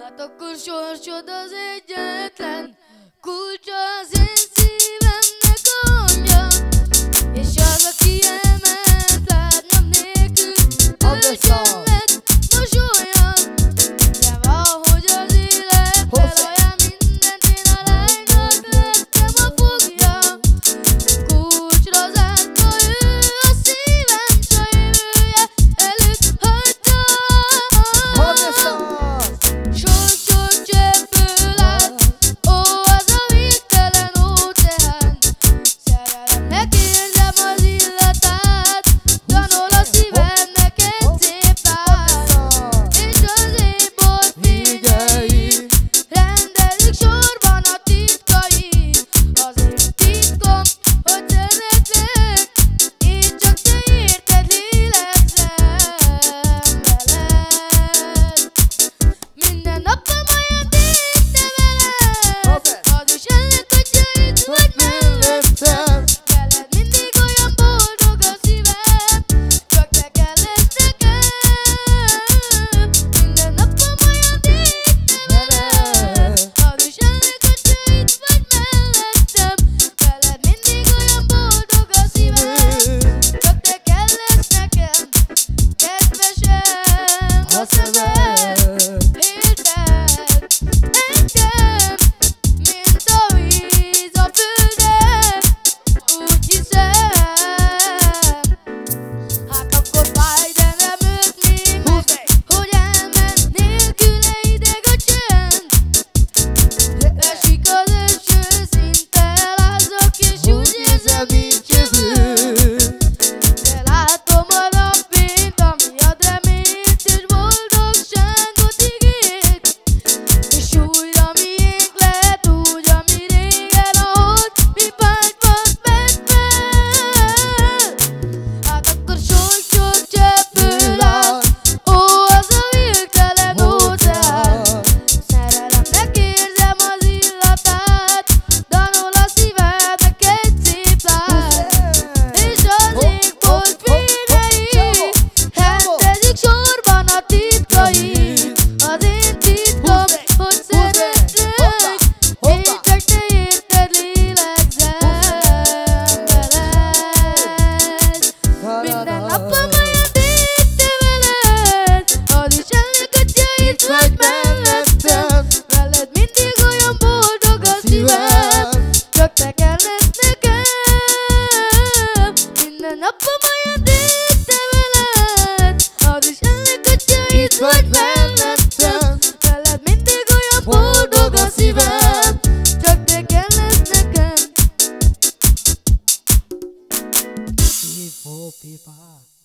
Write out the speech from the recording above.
Hát akkor sorsod az egyetlen kulcsa az én szívemnek anyja, és az, aki elment látnom nélkül, ő sem lett mosolyan. De valahogy az élet felajánl mindent, én a lánynak lettem a fogja. Kulcsra zárta ő a szívem, s a jövője előtt hagyta. Sok-sok cseppből állt, ó, az a végtelen óceán. Szerelemnek érzem az illatát, tanul a szívemnek egy szép tát. És az én bolt fényei rendezik sorban a titkai. Az én titkom, hogy szeretlek, én csak te érted, lélegzem veled. Minden napom olyan tiszta veled, az is ennek, hogyha itt vagy mellettem. Veled mindig olyan boldog a szívem, csak te kell lesz nekem. Minden napom olyan tiszta veled, az is ennek, hogyha itt vagy mellettem. Veled mindig olyan boldog a szívem, csak te kell lesz nekem. Kedvesem, ha szeved, érted engem, mint a víz a földem, úgy hiszem. Hát akkor fáj, de nem öltném meg, hogy elment nélküle ideg a csend. Esik az eső, szinte elázok, és úgy érzem, nincs jövő. De látom a napfényt, ami ad reményt és boldogságot ígér. És újra miénk lehet úgy, ami régen a holdpipákban vett fel. Hát akkor sok-sok cseppből áll, ó, az a végtelen óceán. Szerelemnek érzem az illatát, tanul a szívemnek egy szép tát. És az égbolt fényei rendezik sorban a titkai. Az én titkom, hogy szeretlek, én csak te érted, lélegzem veled. Minden napom olyan tiszta veled, az is ennek, hogyha itt vagy mellettem. Veled mindig olyan boldog a szívem, csak te kell lesz nekem. Minden napom olyan tiszta veled, az is ennek, hogyha itt vagy mellettem. Veled mindig olyan boldog a szívem, csak te kell lesz nekem. Pipa.